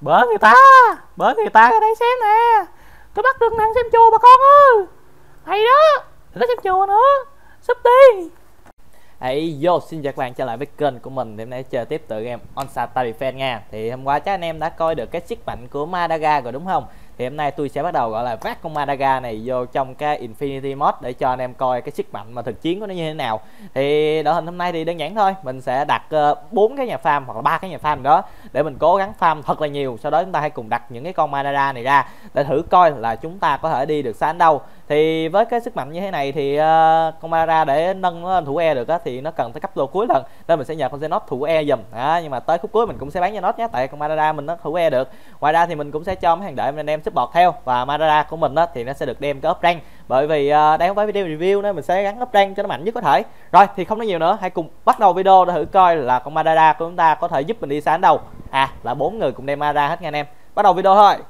Bớ người ta ra đây xem nè. Tôi bắt được nàng xem chùa bà con ơi. Hay đó, đừng có xem chùa nữa. Súp đi. Hey yo, xin chào các bạn trở lại với kênh của mình. Thì hôm nay chơi tiếp tựa game Uncharted Defense nha. Thì hôm qua chắc anh em đã coi được cái sức mạnh của Madaga rồi đúng không? Thì hôm nay tôi sẽ bắt đầu gọi là vác con Madaga này vô trong cái Infinity Mod để cho anh em coi cái sức mạnh mà thực chiến của nó như thế nào. Thì đội hình hôm nay thì đơn giản thôi, mình sẽ đặt 4 cái nhà farm hoặc là 3 cái nhà farm đó để mình cố gắng farm thật là nhiều. Sau đó chúng ta hãy cùng đặt những cái con Madaga này ra để thử coi là chúng ta có thể đi được xa đến đâu. Thì với cái sức mạnh như thế này thì con Madaga để nâng nó lên thủ E được á, thì nó cần tới cấp độ cuối lần, nên mình sẽ nhờ con Xenos thủ E dùm. Nhưng mà tới khúc cuối mình cũng sẽ bán Xenos nhé, tại con Madaga mình nó thủ E được. Ngoài ra thì mình cũng sẽ cho mấy hàng đợi anh em support theo, và Madaga của mình á thì nó sẽ được đem cái up rank, bởi vì đây không phải video review nên mình sẽ gắn up rank cho nó mạnh nhất có thể. Rồi thì không nói nhiều nữa, hãy cùng bắt đầu video để thử coi là con Madaga của chúng ta có thể giúp mình đi xa đến đâu. Là 4 người cùng đem Madaga hết nha anh em. Bắt đầu video thôi.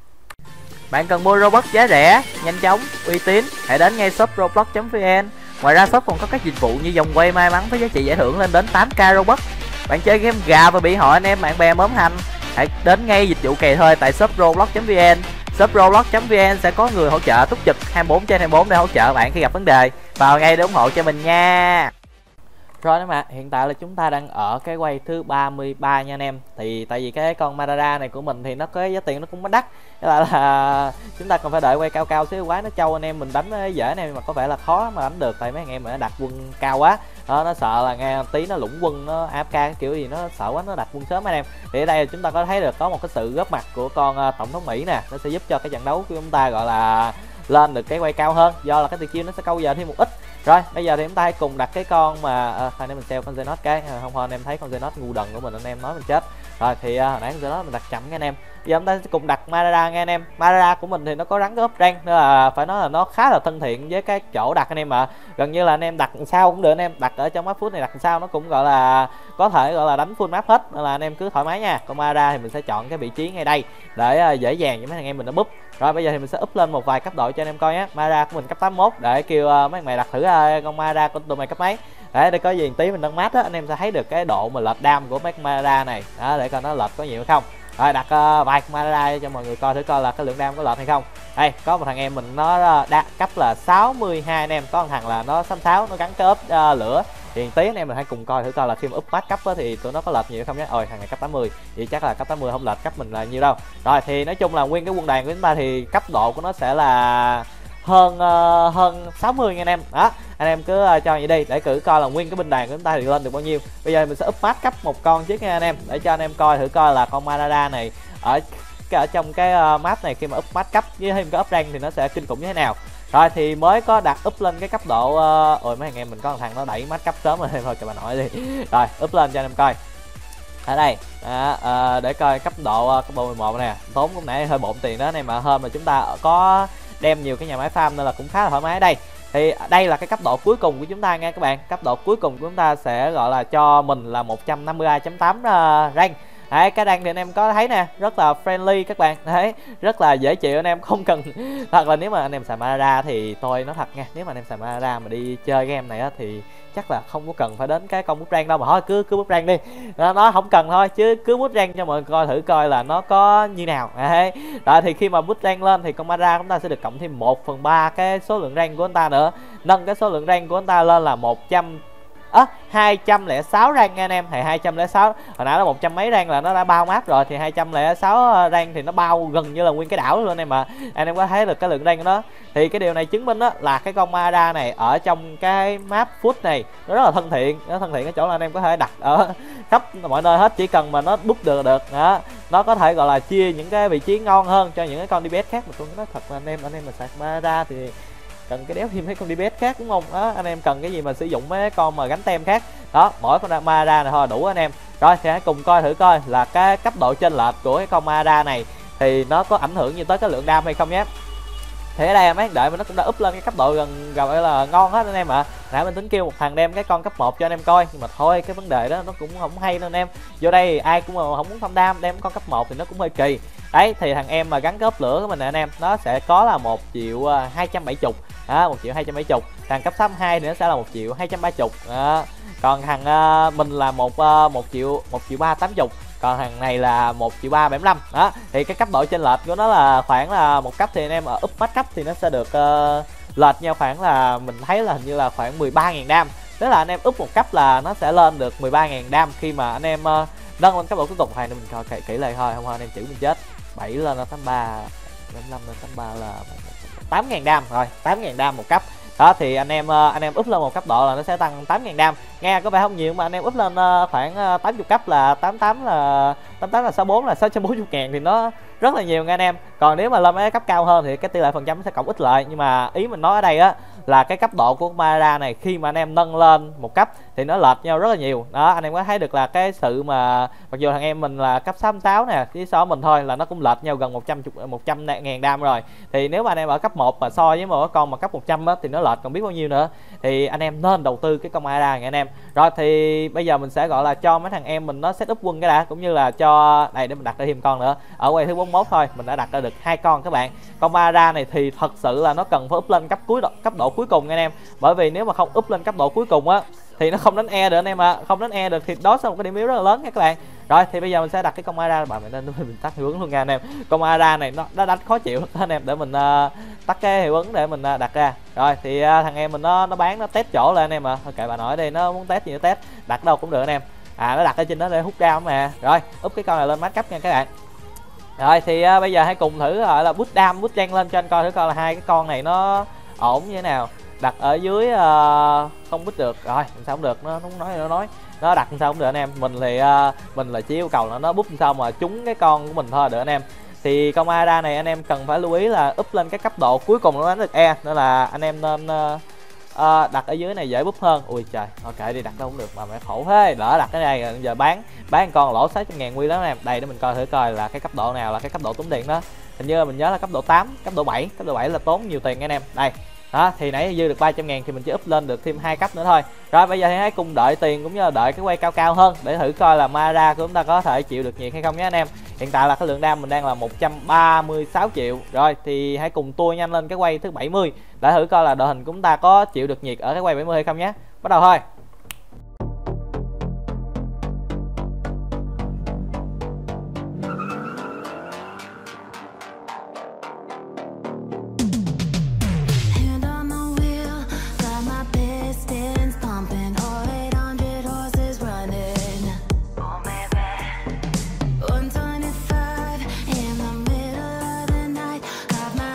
Bạn cần mua Robux giá rẻ, nhanh chóng, uy tín, hãy đến ngay shop roblox.vn. Ngoài ra shop còn có các dịch vụ như vòng quay may mắn với giá trị giải thưởng lên đến 8k Robux. Bạn chơi game gà và bị hội anh em bạn bè mớm hành, hãy đến ngay dịch vụ kèy thuê tại shop roblox.vn. Shop roblox.vn sẽ có người hỗ trợ túc trực 24/24 để hỗ trợ bạn khi gặp vấn đề. Vào ngay để ủng hộ cho mình nha. Rồi đó mà, hiện tại là chúng ta đang ở cái quay thứ 33 nha anh em. Thì tại vì cái con Madaga này của mình thì nó có giá tiền nó cũng đắt, là chúng ta còn phải đợi quay cao cao xíu quá nó trâu anh em mình đánh dễ này, mà có vẻ là khó mà đánh được tại mấy anh em mà nó đặt quân cao quá. Nó sợ là nghe tí nó lũng quân, nó AFK cái kiểu gì nó sợ quá nó đặt quân sớm anh em. Thì ở đây chúng ta có thấy được có một cái sự góp mặt của con tổng thống Mỹ nè, nó sẽ giúp cho cái trận đấu của chúng ta gọi là lên được cái quay cao hơn, do là cái tiền chiêu nó sẽ câu giờ thêm một ít. Rồi bây giờ thì chúng ta hãy cùng đặt cái con mà anh em mình sell con Xenos cái không thôi anh em thấy con Xenos ngu đần của mình anh em nói mình chết. Rồi thì hồi nãy con Xenos mình đặt chậm nha anh em. Bây giờ chúng ta sẽ cùng đặt Madaga nha anh em. Madaga của mình thì nó có gắn cái up rank, nên là phải nói là nó khá là thân thiện với cái chỗ đặt anh em ạ. Gần như là anh em đặt sao cũng được anh em, đặt ở trong map food này đặt sao nó cũng gọi là có thể gọi là đánh full map hết, nên là anh em cứ thoải mái nha. Con Madaga thì mình sẽ chọn cái vị trí ngay đây để dễ dàng cho mấy anh em mình nó búp. Rồi bây giờ thì mình sẽ up lên một vài cấp độ cho anh em coi nhé. Madaga của mình cấp 81 để kêu mấy anh mày đặt thử con Madaga của tụi mày cấp mấy. Để có gì tí mình nâng mát á, anh em sẽ thấy được cái độ mà lệch đam của mấy con Madaga này. Đó, để coi nó lệch có nhiều hay không. Rồi đặt vài con Madaga cho mọi người coi thử coi là cái lượng đam có lệch hay không. Đây có một thằng em mình nó đạt cấp là 62 anh em, có một thằng là nó 66 nó gắn cái ốp lửa. Thì tí anh em mình hãy cùng coi thử coi là khi mà up max cấp á, thì tụi nó có lệch nhiều không nhé. Ôi thằng này cấp 80 vậy chắc là cấp 80 không lệch cấp mình là nhiêu đâu. Rồi thì nói chung là nguyên cái quân đoàn của chúng ta thì cấp độ của nó sẽ là hơn 60 nha anh em. Đó anh em cứ cho vậy đi để thử coi là nguyên cái binh đoàn của chúng ta thì lên được bao nhiêu. Bây giờ mình sẽ up max cấp một con trước nha anh em, để cho anh em coi thử coi là con Madaga này ở trong cái map này khi mà up max cấp với thêm cái up rank thì nó sẽ kinh khủng như thế nào. Rồi thì mới có đặt up lên cái cấp độ ôi mấy anh em mình có một thằng nó đẩy max cấp sớm rồi thôi cho bà nội đi. Rồi up lên cho anh em coi ở đây để coi cấp độ 11 nè, tốn cũng nãy hơi bộn tiền đó anh em, mà hơn mà chúng ta có đem nhiều cái nhà máy farm nên là cũng khá là thoải mái. Đây thì đây là cái cấp độ cuối cùng của chúng ta nha các bạn. Cấp độ cuối cùng của chúng ta sẽ gọi là cho mình là 152.8 rank. Đấy, cái rank thì anh em có thấy nè, rất là friendly các bạn. Đấy, rất là dễ chịu anh em, không cần hoặc là nếu mà anh em xài Madaga thì tôi nói thật nha, nếu mà anh em xài Madaga mà đi chơi game này á thì chắc là không có cần phải đến cái con bút rank đâu, mà thôi cứ bút rank đi. Nó không cần thôi, chứ cứ bút rank cho mọi người coi thử coi là nó có như nào. Đấy. Rồi thì khi mà bút rank lên thì con Madaga chúng ta sẽ được cộng thêm 1/3 cái số lượng rank của chúng ta nữa, nâng cái số lượng rank của chúng ta lên là 206 rank nha anh em. Thì 206 hồi nãy là 100 mấy rank là nó đã bao map rồi, thì 206 rank thì nó bao gần như là nguyên cái đảo luôn anh em. Mà anh em có thấy được cái lượng rank của nó, thì cái điều này chứng minh đó là cái con Madaga này ở trong cái map foot này nó rất là thân thiện. Nó thân thiện cái chỗ là anh em có thể đặt ở khắp mọi nơi hết, chỉ cần mà nó búp được đó. Nó có thể gọi là chia những cái vị trí ngon hơn cho những cái con DPS khác. Mà tôi nói thật là anh em mà sạc Madaga thì cần cái đéo thêm mấy con DPS khác đúng không? Đó, anh em cần cái gì mà sử dụng mấy con mà gánh tem khác. Đó, mỗi con Madaga này thôi đủ anh em. Rồi thì hãy cùng coi thử coi là cái cấp độ chênh lệch của cái con Madaga này thì nó có ảnh hưởng như tới cái lượng đam hay không nhé. Thì ở đây mấy đợi mà nó cũng đã up lên cái cấp độ gần gọi là ngon hết anh em ạ. Nãy mình tính kêu một thằng đem cái con cấp 1 cho anh em coi, nhưng mà thôi cái vấn đề đó nó cũng không hay đâu anh em. Vô đây ai cũng mà không muốn tham đam đem con cấp 1 thì nó cũng hơi kỳ. Đấy thì thằng em mà gắn cái ốp lửa của mình nè anh em, nó sẽ có là 1.270.000. 1.270.000. Thằng cấp 62 thì nó sẽ là 1.230.000. Còn thằng mình là 1 triệu 380, còn thằng này là 1 triệu 375 đó. Thì cái cấp độ chênh lệch của nó là khoảng là một cấp thì anh em ở up max cấp thì nó sẽ được lệch nhau khoảng là mình thấy là hình như là khoảng 13.000 đam. Tức là anh em up một cấp là nó sẽ lên được 13.000 đam khi mà anh em nâng lên cấp độ cuối cùng. Hay nên mình coi kỹ lại thôi, không thôi anh em chữ mình chết. 7 lên là 83, 75 lên 83 là 8.000 đam rồi, 8.000 đam một cấp. Đó thì anh em up lên một cấp độ là nó sẽ tăng 8.000 đam. Nghe có vẻ không nhiều mà anh em up lên khoảng 80 cấp là 88 là 64 là 640.000 thì nó rất là nhiều nha anh em. Còn nếu mà lên mấy cấp cao hơn thì cái tỷ lệ phần trăm nó sẽ cộng ít lại. Nhưng mà ý mình nói ở đây á là cái cấp độ của Mara này khi mà anh em nâng lên một cấp thì nó lệch nhau rất là nhiều. Đó anh em có thấy được là cái sự mà mặc dù thằng em mình là cấp 66 nè, chỉ so mình thôi là nó cũng lệch nhau gần 100.000 đam rồi. Thì nếu mà anh em ở cấp 1 mà so với một con mà cấp 100 á thì nó lệch còn biết bao nhiêu nữa. Thì anh em nên đầu tư cái con Mara nha anh em. Rồi thì bây giờ mình sẽ gọi là cho mấy thằng em mình nó set up quân cái đã, cũng như là cho đây để mình đặt ra thêm con nữa. Ở quay thứ 41 thôi mình đã đặt ra được 2 con các bạn. Con Mara này thì thật sự là nó cần phải up lên cấp độ cuối cùng nha anh em. Bởi vì nếu mà không up lên cấp độ cuối cùng á thì nó không đánh E được anh em ạ. Không đánh E được thì đó sẽ một cái điểm yếu rất là lớn nha các bạn. Rồi thì bây giờ mình sẽ đặt cái con Mara, bạn nên mình tắt hiệu ứng luôn nha anh em. Con Mara này nó đánh khó chịu anh em, để mình tắt cái hiệu ứng để mình đặt ra. Rồi thì thằng em mình nó bán nó test chỗ lên anh em ạ. Ok bà nói đi, nó muốn test gì nó test, đặt đâu cũng được anh em. Nó đặt ở trên đó để hút down mà. Rồi úp cái con này lên max cấp nha các bạn. Rồi thì bây giờ hãy cùng thử gọi là boost dam boost trang lên cho anh coi thử coi là hai cái con này nó ổn như thế nào. Đặt ở dưới không boost được rồi sao không được, nó nói nó đặt sao không được anh em. Mình là chỉ yêu cầu là nó boost sao mà trúng cái con của mình thôi được anh em. Thì con Mara này anh em cần phải lưu ý là up lên cái cấp độ cuối cùng nó đánh được E, nên là anh em nên đặt ở dưới này dễ búp hơn. Ui trời, ok đi đặt đâu cũng được mà mẹ khổ thế, lỡ đặt cái này giờ bán con lỗ 600.000 quy lắm em. Đây để mình coi thử coi là cái cấp độ nào là cái cấp độ tốn tiền đó. Hình như là mình nhớ là cấp độ 8, cấp độ 7 là tốn nhiều tiền anh em. Đây đó thì nãy dư được 300.000 thì mình chỉ up lên được thêm 2 cấp nữa thôi. Rồi bây giờ thì hãy cùng đợi tiền cũng như là đợi cái quay cao hơn để thử coi là Mara của chúng ta có thể chịu được nhiệt hay không nhé anh em. Hiện tại là cái lượng đam mình đang là 136 triệu. Rồi thì hãy cùng tua nhanh lên cái quay thứ 70 để thử coi là đội hình của chúng ta có chịu được nhiệt ở cái quay 70 hay không nhé. Bắt đầu thôi.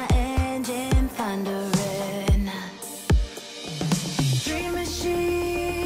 Dream machine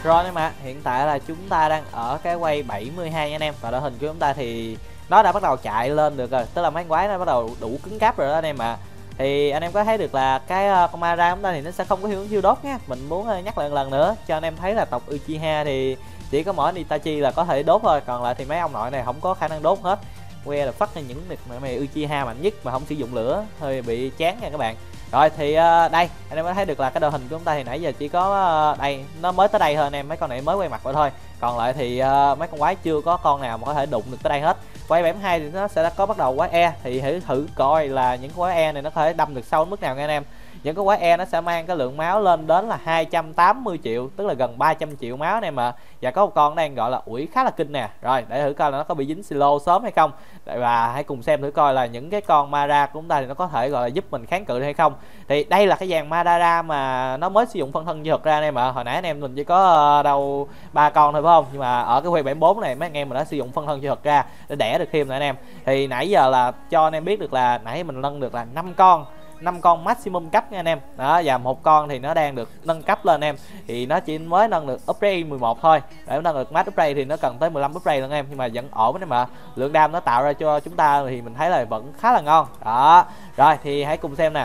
Rồi anh em ạ, hiện tại là chúng ta đang ở cái quay 72 nha anh em. Và đội hình của chúng ta thì nó đã bắt đầu chạy lên được rồi, tức là mấy con quái nó bắt đầu đủ cứng cáp rồi đó anh em ạ. Thì anh em có thấy được là cái con Mara chúng ta thì nó sẽ không có hướng chiêu đốt nhé. Mình muốn nhắc lại một lần nữa cho anh em thấy là tộc Uchiha thì chỉ có mỗi Itachi là có thể đốt thôi, còn lại thì mấy ông nội này không có khả năng đốt hết. Que là phát ra những mày Uchiha mạnh nhất mà không sử dụng lửa, hơi bị chán nha các bạn. Rồi thì đây anh em có thấy được là cái đội hình của chúng ta thì nãy giờ chỉ có đây, nó mới tới đây thôi anh em, mấy con này mới quay mặt vậy thôi. Còn lại thì mấy con quái chưa có con nào mà có thể đụng được tới đây hết. Quay 72 thì nó sẽ có bắt đầu quái E, thì thử coi là những quái E này nó có thể đâm được sâu đến mức nào nha anh em. Những cái quái E nó sẽ mang cái lượng máu lên đến là 280 triệu, tức là gần 300 triệu máu anh em ạ. Và có một con đang gọi là ủi khá là kinh nè. Rồi để thử coi là nó có bị dính silo sớm hay không. Và hãy cùng xem thử coi là những cái con Mara của chúng ta thì nó có thể gọi là giúp mình kháng cự hay không. Thì đây là cái dàn Madara mà nó mới sử dụng phân thân dược ra anh em ạ. Hồi nãy anh em mình chỉ có đâu 3 con thôi phải không? Nhưng mà ở cái quay 74 này mấy anh em mình đã sử dụng phân thân dược ra để đẻ được thêm nè anh em. Thì nãy giờ là cho anh em biết được là nãy mình nâng được là 5 con maximum cấp nha anh em. Đó, và một con thì nó đang được nâng cấp lên anh em. Thì nó chỉ mới nâng được upgrade 11 thôi. Để nâng được max upgrade thì nó cần tới 15 upgrade luôn anh em, nhưng mà vẫn ổn anh em ạ. Lượng đam nó tạo ra cho chúng ta thì mình thấy là vẫn khá là ngon. Đó. Rồi thì hãy cùng xem nè.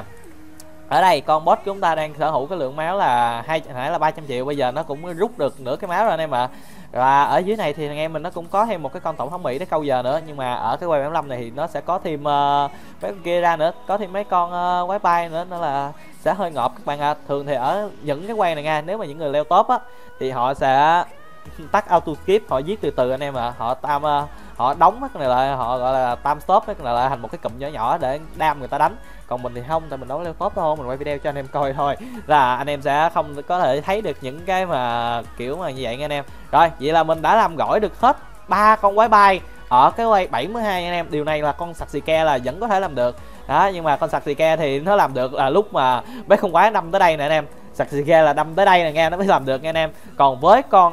Ở đây con boss của chúng ta đang sở hữu cái lượng máu là nãy là 300 triệu, bây giờ nó cũng rút được nửa cái máu rồi anh em ạ. Và ở dưới này thì anh em mình nó cũng có thêm một cái con tổng thống Mỹ để câu giờ nữa, nhưng mà ở cái quay 75 này thì nó sẽ có thêm mấy con kia ra nữa, có thêm mấy con quái bay nữa, nên là sẽ hơi ngợp các bạn ạ. Thường thì ở những cái quay này nha, nếu mà những người leo top á thì họ sẽ tắt auto skip, họ giết từ từ anh em ạ. Họ đóng mấy cái này lại, họ gọi là time stop mấy cái này lại thành một cái cụm nhỏ nhỏ để đam người ta đánh. Còn mình thì không, tại mình đâu có leo top đâu, mình quay video cho anh em coi thôi, là anh em sẽ không có thể thấy được những cái mà kiểu mà như vậy nha anh em. Rồi vậy là mình đã làm gỏi được hết 3 con quái bay ở cái quay 72 anh em. Điều này là con Sasuke là vẫn có thể làm được đó, nhưng mà con Sasuke thì nó làm được là lúc mà mấy con quái đâm tới đây nè anh em. Sasuke là đâm tới đây nè nghe, nó mới làm được nha anh em. Còn với con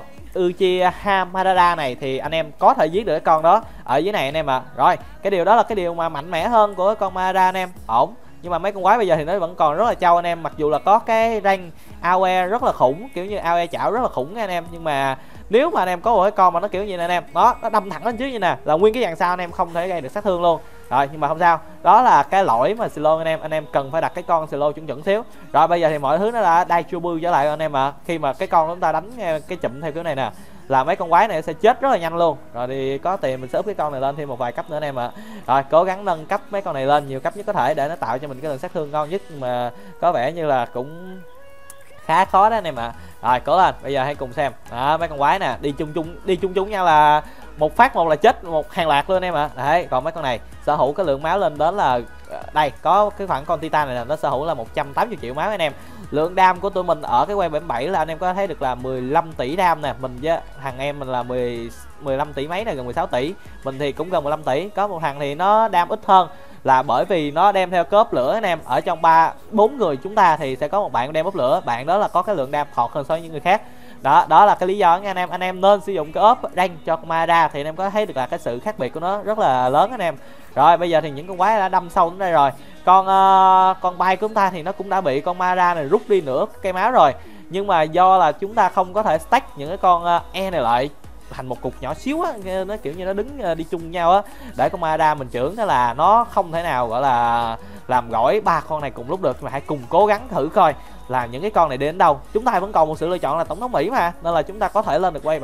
Uchiha Madara này thì anh em có thể giết được cái con đó ở dưới này anh em ạ. Rồi cái điều đó là cái điều mà mạnh mẽ hơn của con Madara anh em, ổn. Nhưng mà mấy con quái bây giờ thì nó vẫn còn rất là trâu anh em, mặc dù là có cái rank AOE rất là khủng, kiểu như AOE chảo rất là khủng nha anh em. Nhưng mà nếu mà anh em có một cái con mà nó kiểu như này anh em, đó, nó đâm thẳng lên trước như nè, là nguyên cái dàn sau anh em không thể gây được sát thương luôn. Rồi nhưng mà không sao, đó là cái lỗi mà silo anh em cần phải đặt cái con silo chuẩn xíu. Rồi bây giờ thì mọi thứ nó đã đai chu trở lại anh em ạ. Khi mà cái con chúng ta đánh cái chụm theo kiểu này nè, là mấy con quái này sẽ chết rất là nhanh luôn. Rồi thì có tiền mình sẽ up cái con này lên thêm một vài cấp nữa anh em ạ. Rồi cố gắng nâng cấp mấy con này lên nhiều cấp nhất có thể để nó tạo cho mình cái lần sát thương ngon nhất, mà có vẻ như là cũng khá khó đó anh em ạ. Rồi cố lên, bây giờ hãy cùng xem đó, mấy con quái nè đi chung nhau là một phát một là chết một hàng loạt luôn anh em ạ. Đấy, còn mấy con này sở hữu cái lượng máu lên đến là đây, có cái khoảng con Titan này là nó sở hữu là 180 triệu máu anh em. Lượng đam của tụi mình ở cái quay 77 là anh em có thấy được là 15 tỷ đam nè. Mình với thằng em mình là 15 tỷ mấy này, gần 16 tỷ. Mình thì cũng gần 15 tỷ. Có một thằng thì nó đam ít hơn là bởi vì nó đem theo cớp lửa anh em. Ở trong 4 người chúng ta thì sẽ có một bạn đem ốp lửa, bạn đó là có cái lượng đam thọt hơn so với những người khác. Đó là cái lý do nha anh em. Anh em nên sử dụng cái ốp rank cho con Madara thì anh em có thấy được là cái sự khác biệt của nó rất là lớn anh em. Rồi bây giờ thì những con quái đã đâm sâu đến đây rồi. Con bay của chúng ta thì nó cũng đã bị con Madara này rút đi nửa cây máu rồi. Nhưng mà do là chúng ta không có thể stack những cái con E này lại thành một cục nhỏ xíu á, nó kiểu như nó đứng đi chung nhau á, để con Madara mình trưởng, thế là nó không thể nào gọi là làm gỏi 3 con này cùng lúc được. Mà hãy cùng cố gắng thử coi là những cái con này đến đâu. Chúng ta vẫn còn một sự lựa chọn là tổng thống Mỹ mà, nên là chúng ta có thể lên được quay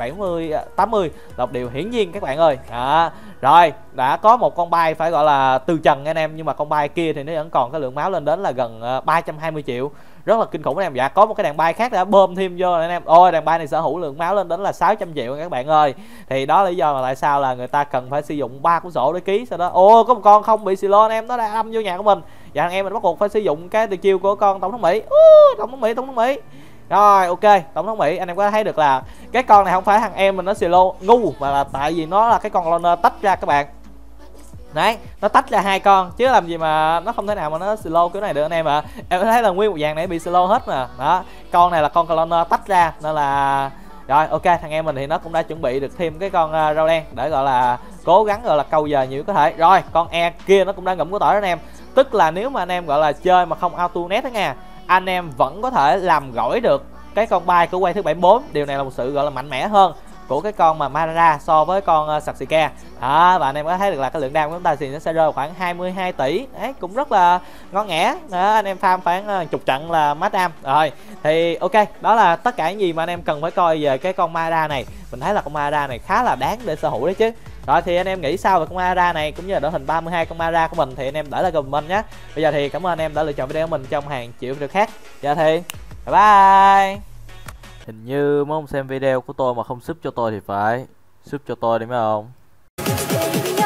80 là một điều hiển nhiên các bạn ơi. Rồi đã có một con bay phải gọi là từ trần anh em, nhưng mà con bay kia thì nó vẫn còn cái lượng máu lên đến là gần 320 triệu, rất là kinh khủng anh em. Dạ có một cái đàn bay khác đã bơm thêm vô anh em. Ôi đàn bay này sở hữu lượng máu lên đến là 600 triệu các bạn ơi. Thì đó là lý do mà tại sao là người ta cần phải sử dụng 3 cuốn sổ để ký. Sau đó có một con không bị silo anh em, nó đã đâm vô nhà của mình, và thằng em mình bắt buộc phải sử dụng cái tuyệt chiêu của con tổng thống Mỹ. Tổng thống Mỹ. Rồi ok, tổng thống Mỹ, anh em có thấy được là cái con này không phải thằng em mình nó silo ngu, mà là tại vì nó là cái con loner tách ra các bạn. Đấy, nó tách ra 2 con chứ làm gì mà nó không thể nào mà nó slow kiểu này được anh em ạ. Em thấy là nguyên một dàn này bị slow hết mà. Đó, con này là con cloner tách ra nên là rồi ok, thằng em mình thì nó cũng đã chuẩn bị được thêm cái con rau đen để gọi là cố gắng gọi là câu giờ nhiều có thể. Rồi, con E kia nó cũng đang ngậm của tỏi đó anh em. Tức là nếu mà anh em gọi là chơi mà không auto net đó nha, anh em vẫn có thể làm gỏi được cái con bay của quay thứ 74. Điều này là một sự gọi là mạnh mẽ hơn của cái con mà Madara so với con Sasuke. Và anh em có thấy được là cái lượng đam của chúng ta thì nó sẽ rơi khoảng 22 tỷ. Đấy, cũng rất là ngon nghẻ. Đó, anh em farm khoảng chục trận là max am. Rồi, thì ok, đó là tất cả những gì mà anh em cần phải coi về cái con Madara này. Mình thấy là con Madara này khá là đáng để sở hữu đấy chứ. Rồi thì anh em nghĩ sao về con Madara này cũng như là đội hình 32 con Madara của mình thì anh em để lại comment nhé. Bây giờ thì cảm ơn anh em đã lựa chọn video của mình trong hàng triệu video khác. Giờ thì bye bye. Hình như mấy ông xem video của tôi mà không sub cho tôi thì phải sub cho tôi đi mấy ông.